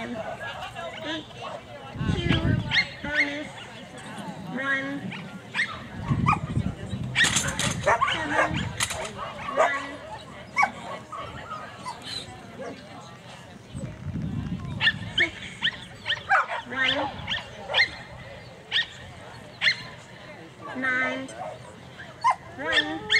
5, 8, 2, bonus, 1, 7, 1, 6, 1, 9, 1,